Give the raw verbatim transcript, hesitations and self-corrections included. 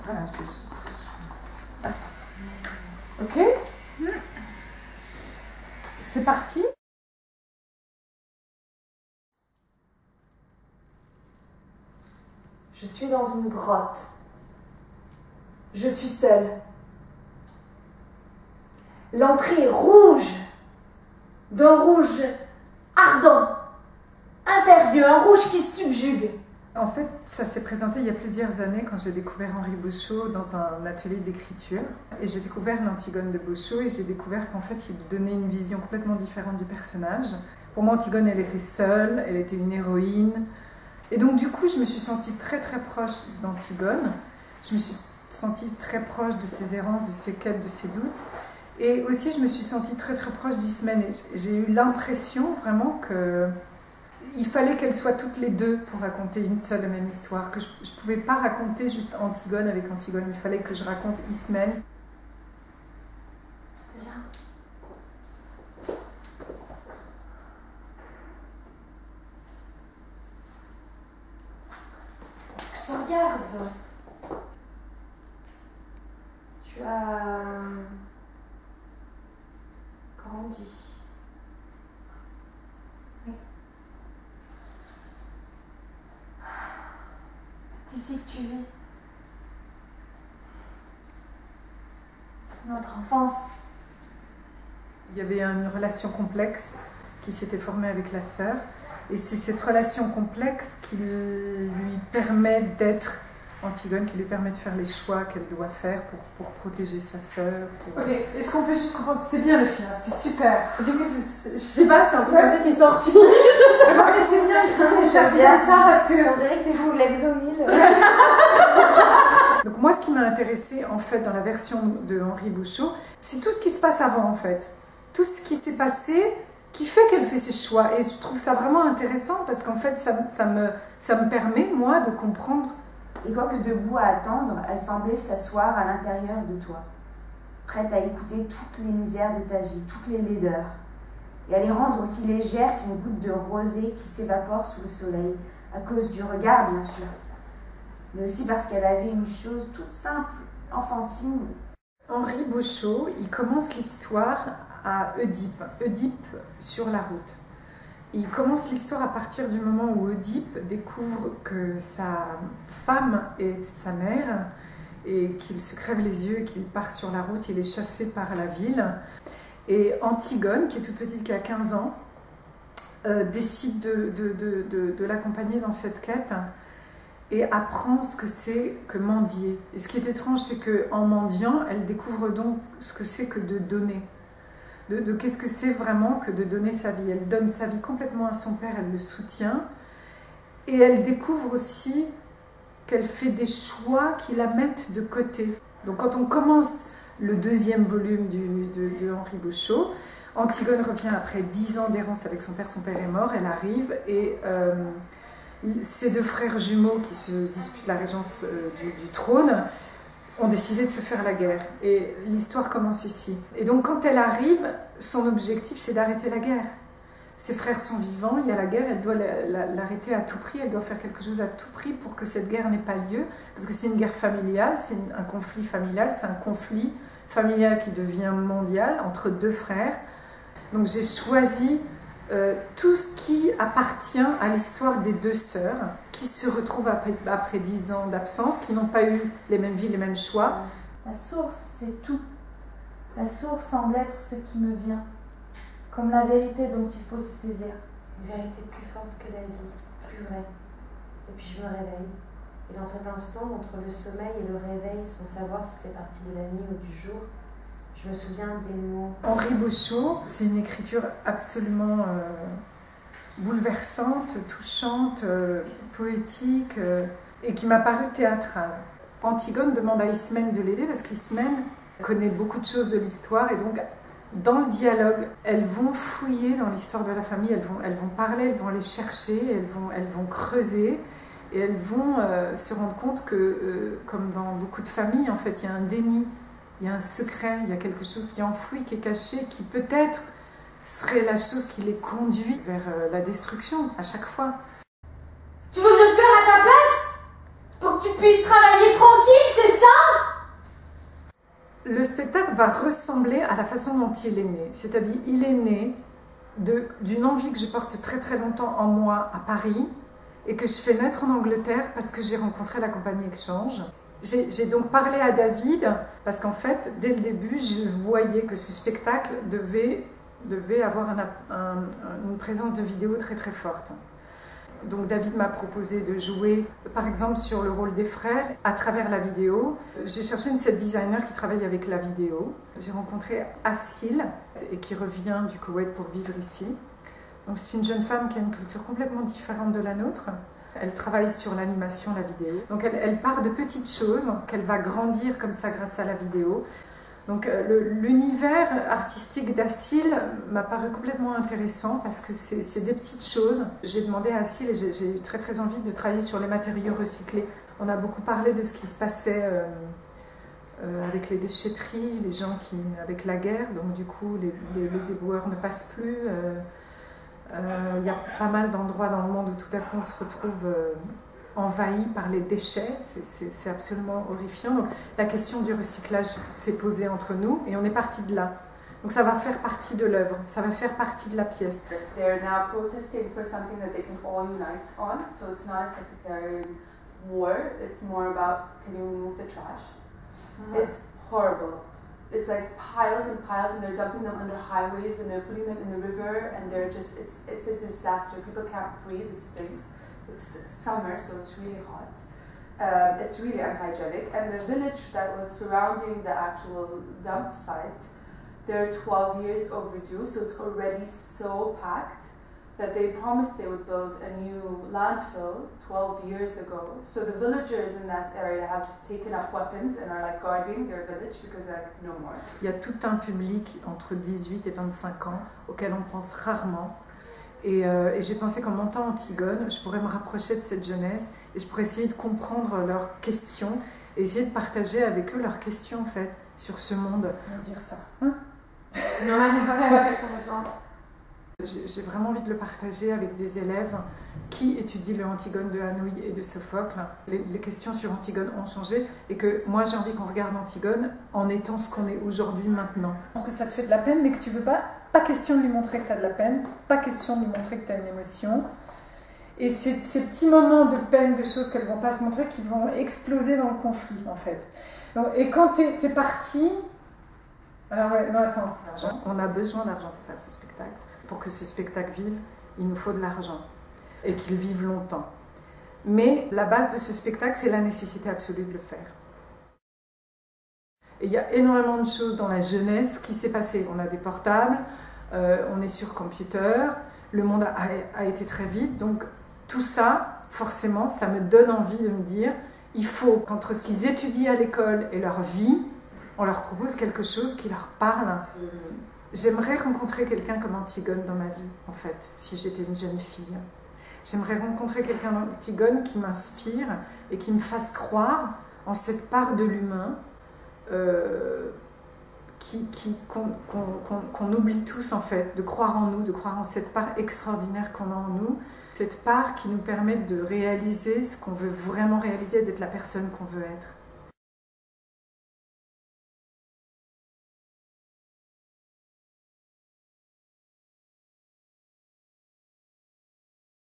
Voilà, je... Ok. C'est parti. Je suis dans une grotte. Je suis seule. L'entrée est rouge, d'un rouge ardent, impérieux, un rouge qui subjugue. En fait, ça s'est présenté il y a plusieurs années quand j'ai découvert Henri Beauchot dans un atelier d'écriture. Et j'ai découvert l'Antigone de Beauchot et j'ai découvert qu'en fait, il donnait une vision complètement différente du personnage. Pour moi, Antigone, elle était seule, elle était une héroïne. Et donc, du coup, je me suis sentie très très proche d'Antigone. Je me suis sentie très proche de ses errances, de ses quêtes, de ses doutes. Et aussi, je me suis sentie très très proche d'Ismène. J'ai eu l'impression vraiment que il fallait qu'elles soient toutes les deux pour raconter une seule et même histoire. Que je ne pouvais pas raconter juste Antigone avec Antigone. Il fallait que je raconte Ismène. Déjà. Je te regarde. Tu as grandi. D'ici que tu vis. Notre enfance. Il y avait une relation complexe qui s'était formée avec la sœur. Et c'est cette relation complexe qui lui permet d'être Antigone, qui lui permet de faire les choix qu'elle doit faire pour, pour protéger sa sœur. Pour... Ok, est-ce qu'on peut juste comprendre, c'était bien le film, c'était super. Du coup, je sais pas, c'est un truc comme ça qui est sorti. Je sais pas, mais c'est bien, il faut chercher ça parce que... On dirait que t'es sous l'exomile. Donc moi, ce qui m'a intéressée en fait dans la version de Henri Beauchot, c'est tout ce qui se passe avant en fait. Tout ce qui s'est passé qui fait qu'elle fait ses choix. Et je trouve ça vraiment intéressant parce qu'en fait, ça, ça, me, ça me permet, moi, de comprendre. Et quoique debout à attendre, elle semblait s'asseoir à l'intérieur de toi, prête à écouter toutes les misères de ta vie, toutes les laideurs, et à les rendre aussi légères qu'une goutte de rosée qui s'évapore sous le soleil, à cause du regard bien sûr, mais aussi parce qu'elle avait une chose toute simple, enfantine. Henri Beauchot, il commence l'histoire à Oedipe, Oedipe sur la route. Il commence l'histoire à partir du moment où Oedipe découvre que sa femme est sa mère et qu'il se crève les yeux et qu'il part sur la route, il est chassé par la ville. Et Antigone, qui est toute petite, qui a quinze ans, euh, décide de, de, de, de, de l'accompagner dans cette quête et apprend ce que c'est que mendier. Et ce qui est étrange, c'est qu'en mendiant, elle découvre donc ce que c'est que de donner. De, de qu'est-ce que c'est vraiment que de donner sa vie. Elle donne sa vie complètement à son père, elle le soutient. Et elle découvre aussi qu'elle fait des choix qui la mettent de côté. Donc quand on commence le deuxième volume du, de, de Henri Beauchot, Antigone revient après dix ans d'errance avec son père. Son père est mort, elle arrive et euh, ses deux frères jumeaux qui se disputent la régence euh, du, du trône ont décidé de se faire la guerre. Et l'histoire commence ici. Et donc quand elle arrive, son objectif c'est d'arrêter la guerre. Ses frères sont vivants, il y a la guerre, elle doit l'arrêter à tout prix, elle doit faire quelque chose à tout prix pour que cette guerre n'ait pas lieu. Parce que c'est une guerre familiale, c'est un conflit familial, c'est un conflit familial qui devient mondial entre deux frères. Donc j'ai choisi euh, tout ce qui appartient à l'histoire des deux sœurs, qui se retrouvent après, après dix ans d'absence, qui n'ont pas eu les mêmes vies, les mêmes choix. La source, c'est tout. La source semble être ce qui me vient, comme la vérité dont il faut se saisir. Une vérité plus forte que la vie, plus vraie. Et puis je me réveille. Et dans cet instant, entre le sommeil et le réveil, sans savoir s'il fait partie de la nuit ou du jour, je me souviens des mots. Henri Beauchot, c'est une écriture absolument euh, bouleversante, touchante, euh, poétique, euh, et qui m'a paru théâtrale. Antigone demande à Ismène de l'aider parce qu'Ismène connaît beaucoup de choses de l'histoire et donc dans le dialogue, elles vont fouiller dans l'histoire de la famille, elles vont, elles vont parler, elles vont aller chercher, elles vont, elles vont creuser et elles vont euh, se rendre compte que, euh, comme dans beaucoup de familles, en fait, il y a un déni, il y a un secret, il y a quelque chose qui est enfoui, qui est caché, qui peut-être serait la chose qui les conduit vers euh, la destruction à chaque fois. Tu veux que je pleure à ta place? Pour que que tu puisses travailler tranquille, c'est ça? Le spectacle va ressembler à la façon dont il est né. C'est-à-dire, il est né d'une envie que je porte très très longtemps en moi à Paris et que je fais naître en Angleterre parce que j'ai rencontré la compagnie Exchange. J'ai donc parlé à David parce qu'en fait, dès le début, je voyais que ce spectacle devait, devait avoir un, un, une présence de vidéo très très forte. Donc David m'a proposé de jouer, par exemple, sur le rôle des frères à travers la vidéo. J'ai cherché une set designer qui travaille avec la vidéo. J'ai rencontré Asil, et qui revient du Koweït pour vivre ici. Donc c'est une jeune femme qui a une culture complètement différente de la nôtre. Elle travaille sur l'animation, la vidéo. Donc elle, elle part de petites choses qu'elle va grandir comme ça grâce à la vidéo. Donc l'univers artistique d'Asil m'a paru complètement intéressant parce que c'est des petites choses. J'ai demandé à Asil et j'ai eu très très envie de travailler sur les matériaux recyclés. On a beaucoup parlé de ce qui se passait euh, euh, avec les déchetteries, les gens qui, avec la guerre, donc du coup les, les, les éboueurs ne passent plus. Euh, euh, y a pas mal d'endroits dans le monde où tout à coup on se retrouve euh, envahi par les déchets, c'est absolument horrifiant. Donc la question du recyclage s'est posée entre nous et on est parti de là. Donc ça va faire partie de l'œuvre, ça va faire partie de la pièce. They're now protesting for something that they can all unite on, so it's not a sectarian war, it's more about can you remove the trash. Mm-hmm. It's horrible. It's like piles and piles and they're dumping them under highways and they're putting them in the river and they're just, it's, it's a disaster. People can't breathe, it stinks. It's summer, so it's really hot. Um, it's really unhygienic. And the village that was surrounding the actual dump site, they're twelve years overdue, so it's already so packed that they promised they would build a new landfill twelve years ago. So the villagers in that area have just taken up weapons and are like guarding their village because they're like, no more. Il y a tout un public entre dix-huit et vingt-cinq ans auquel on pense rarement. Et, euh, et j'ai pensé qu'en montant Antigone, je pourrais me rapprocher de cette jeunesse et je pourrais essayer de comprendre leurs questions et essayer de partager avec eux leurs questions en fait sur ce monde. On va dire ça. Hein? J'ai vraiment envie de le partager avec des élèves qui étudient le Antigone de Anouilh et de Sophocle. Les, les questions sur Antigone ont changé et que moi j'ai envie qu'on regarde Antigone en étant ce qu'on est aujourd'hui maintenant. Parce que ça te fait de la peine mais que tu veux pas. Pas question de lui montrer que tu as de la peine, pas question de lui montrer que tu as une émotion. Et c'est ces petits moments de peine, de choses qu'elles ne vont pas se montrer, qui vont exploser dans le conflit, en fait. Donc, et quand tu es, es parti... Alors, ouais, non, attends. On a besoin d'argent pour faire ce spectacle. Pour que ce spectacle vive, il nous faut de l'argent. Et qu'il vive longtemps. Mais la base de ce spectacle, c'est la nécessité absolue de le faire. Et il y a énormément de choses dans la jeunesse qui s'est passé. On a des portables, euh, on est sur computer, le monde a, a été très vite. Donc tout ça, forcément, ça me donne envie de me dire, il faut qu'entre ce qu'ils étudient à l'école et leur vie, on leur propose quelque chose qui leur parle. J'aimerais rencontrer quelqu'un comme Antigone dans ma vie, en fait, si j'étais une jeune fille. J'aimerais rencontrer quelqu'un d'Antigone qui m'inspire et qui me fasse croire en cette part de l'humain Euh, qui, qui, qu'on qu'on, qu'on, qu'on oublie tous en fait, de croire en nous, de croire en cette part extraordinaire qu'on a en nous, cette part qui nous permet de réaliser ce qu'on veut vraiment réaliser, d'être la personne qu'on veut être.